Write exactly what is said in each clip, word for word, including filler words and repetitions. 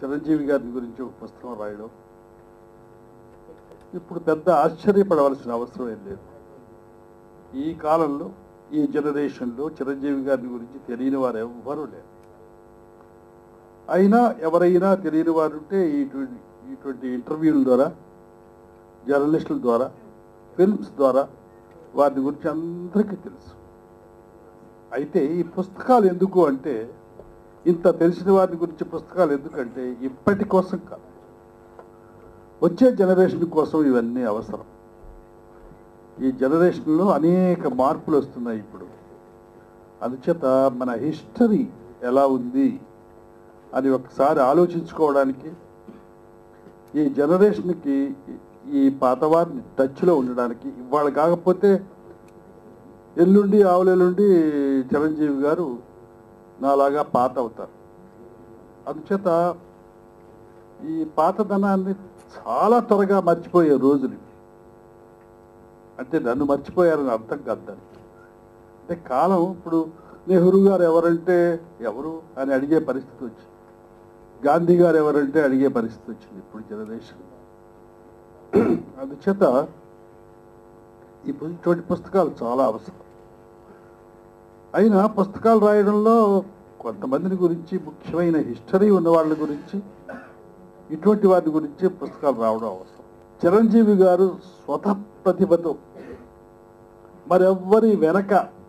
చిరంజీవి గారి గురించి ఒక పుస్తకం రాయడం ఇప్పుడు పెద్ద ఆశ్చర్యపడవలసిన అవసరం ఏం లేదు. ఈ కాలంలో ఈ జనరేషన్లో చిరంజీవి గారి గురించి తెలియని వారు ఎవ్వరూ లేరు. అయినా ఎవరైనా తెలియని వారు ఉంటే ఇటువంటి ఇటువంటి ఇంటర్వ్యూల ద్వారా, జర్నలిస్టుల ద్వారా, ఫిల్మ్స్ ద్వారా వారి గురించి అందరికీ తెలుసు. అయితే ఈ పుస్తకాలు ఎందుకు అంటే, ఇంత తెలిసిన వారి గురించి పుస్తకాలు ఎందుకంటే ఇప్పటి కోసం కాదు, వచ్చే జనరేషన్ కోసం ఇవన్నీ అవసరం. ఈ జనరేషన్లో అనేక మార్పులు వస్తున్నాయి ఇప్పుడు. అందుచేత మన హిస్టరీ ఎలా ఉంది అని ఒకసారి ఆలోచించుకోవడానికి, ఈ జనరేషన్కి ఈ పాతవారిని టచ్లో ఉండడానికి, ఇవాళ కాకపోతే ఎల్లుండి ఆవులెల్లుండి చిరంజీవి గారు నాలాగా పాత అవుతారు. అందుచేత ఈ పాతదనాన్ని చాలా త్వరగా మర్చిపోయే రోజులు. అంటే నన్ను మర్చిపోయారని అర్థం కాదు. అంటే కాలం ఇప్పుడు నెహ్రూ గారు ఎవరంటే ఎవరు అని అడిగే పరిస్థితి వచ్చింది, గాంధీ గారు ఎవరంటే అడిగే పరిస్థితి వచ్చింది ఇప్పుడు జనరేషన్. అందుచేత ఇప్పుడు ఇటువంటి పుస్తకాలు చాలా అవసరం. అయినా పుస్తకాలు రాయడంలో కొంతమందిని గురించి, ముఖ్యమైన హిస్టరీ ఉన్న వాళ్ళ గురించి, ఇటువంటి వారి గురించి పుస్తకాలు రావడం అవసరం. చిరంజీవి గారు స్వతః ప్రతిభతో, మరెవ్వరి వెనక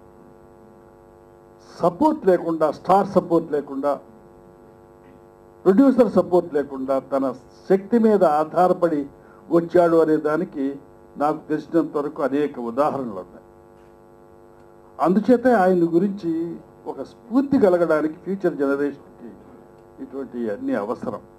సపోర్ట్ లేకుండా, స్టార్ సపోర్ట్ లేకుండా, ప్రొడ్యూసర్ సపోర్ట్ లేకుండా తన శక్తి మీద ఆధారపడి వచ్చాడు అనే దానికి నాకు తెలిసినంత వరకు అనేక ఉదాహరణలు ఉన్నాయి. అందుచేతే ఆయన గురించి ఒక స్ఫూర్తి కలగడానికి ఫ్యూచర్ జనరేషన్కి ఇటువంటి అన్నీ అవసరం.